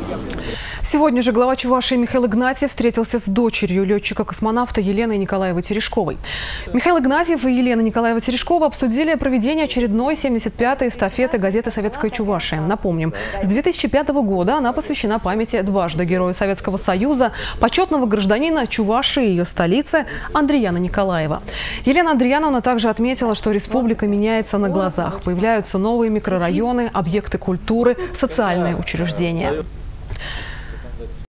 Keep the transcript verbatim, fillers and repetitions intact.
Сегодня же глава Чувашии Михаил Игнатьев встретился с дочерью летчика-космонавта Еленой Николаевой Терешковой. Михаил Игнатьев и Елена Николаева Терешкова обсудили проведение очередной семьдесят пятой эстафеты газеты «Советская Чувашия». Напомним, с две тысячи пятого года она посвящена памяти дважды Героя Советского Союза, почетного гражданина Чувашии и ее столицы Андрияна Николаева. Елена Андрияновна также отметила, что республика меняется на глазах. Появляются новые микрорайоны, объекты культуры, социальные учреждения.